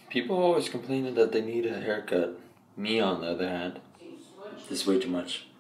People always complaining that they need a haircut. Me, on the other hand, this is way too much.